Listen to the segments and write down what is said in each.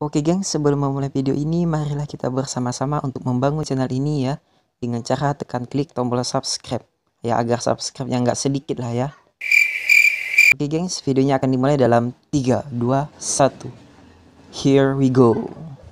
Oke geng, sebelum memulai video ini, marilah kita bersama-sama untuk membangun channel ini ya, dengan cara tekan klik tombol subscribe, ya agar subscribe-nya nggak sedikit lah ya. Oke gengs, videonya akan dimulai dalam 3, 2, 1. Here we go.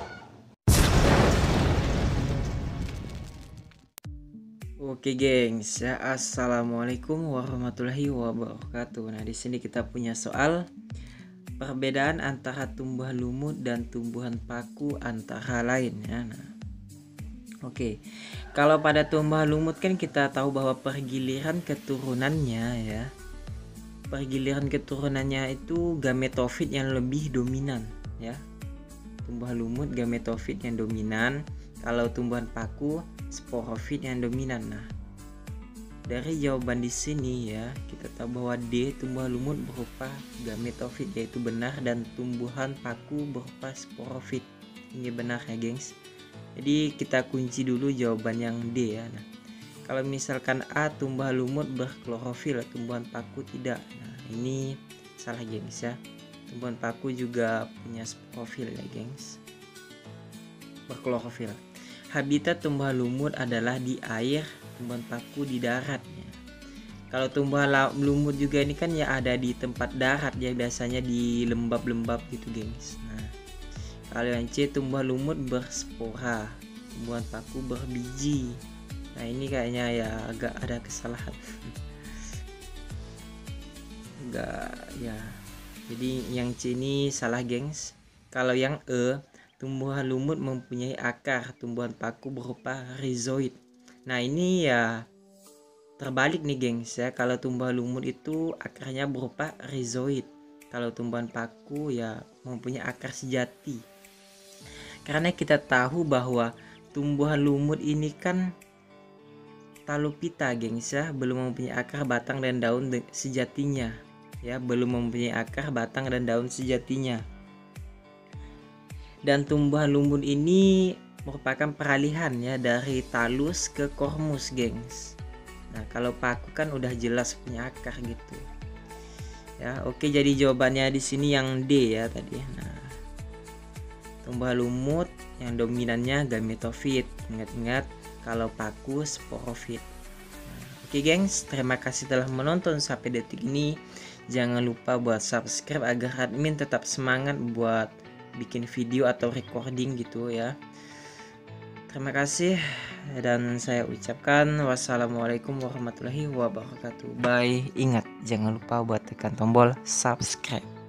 Oke gengs, ya assalamualaikum warahmatullahi wabarakatuh. Nah di sini kita punya soal perbedaan antara tumbuhan lumut dan tumbuhan paku antara lain ya. Nah, oke, kalau pada tumbuhan lumut kan kita tahu bahwa pergiliran keturunannya ya, pergiliran keturunannya itu gametofit yang lebih dominan ya. Tumbuhan lumut gametofit yang dominan, kalau tumbuhan paku sporofit yang dominan. Nah, dari jawaban di sini ya, kita tahu bahwa D tumbuhan lumut berupa gametofit yaitu benar, dan tumbuhan paku berupa sporofit. Ini benar ya, gengs. Jadi kita kunci dulu jawaban yang D ya. Nah, kalau misalkan A tumbuhan lumut berklorofil, tumbuhan paku tidak. Nah, ini salah, gengs ya. Tumbuhan paku juga punya sporofil ya, gengs. Berklorofil. Habitat tumbuhan lumut adalah di air, tumbuhan paku di darat ya. Kalau tumbuhan lumut juga ini kan ya ada di tempat darat ya, biasanya di lembab-lembab gitu, gengs. Nah, kalau yang C tumbuhan lumut berspora, tumbuhan paku berbiji. Nah, ini kayaknya ya agak ada kesalahan. Enggak ya. Jadi yang C ini salah, gengs. Kalau yang E, tumbuhan lumut mempunyai akar, tumbuhan paku berupa rhizoid. Nah, ini ya terbalik nih, gengs ya. Kalau tumbuhan lumut itu akarnya berupa rhizoid, kalau tumbuhan paku ya mempunyai akar sejati. Karena kita tahu bahwa tumbuhan lumut ini kan talupita, gengs ya, belum mempunyai akar, batang dan daun sejatinya ya, belum mempunyai akar, batang dan daun sejatinya. Dan tumbuhan lumut ini merupakan peralihan ya dari talus ke kormus, gengs. Nah, kalau paku kan udah jelas punya akar gitu. Ya, oke, jadi jawabannya di sini yang D ya tadi. Nah, tumbuhan lumut yang dominannya gametofit. Ingat-ingat, kalau paku sporofit. Nah, oke, gengs, terima kasih telah menonton sampai detik ini. Jangan lupa buat subscribe agar admin tetap semangat buat bikin video atau recording gitu ya. Terima kasih, dan saya ucapkan wassalamualaikum warahmatullahi wabarakatuh. Bye. Ingat, jangan lupa buat tekan tombol subscribe.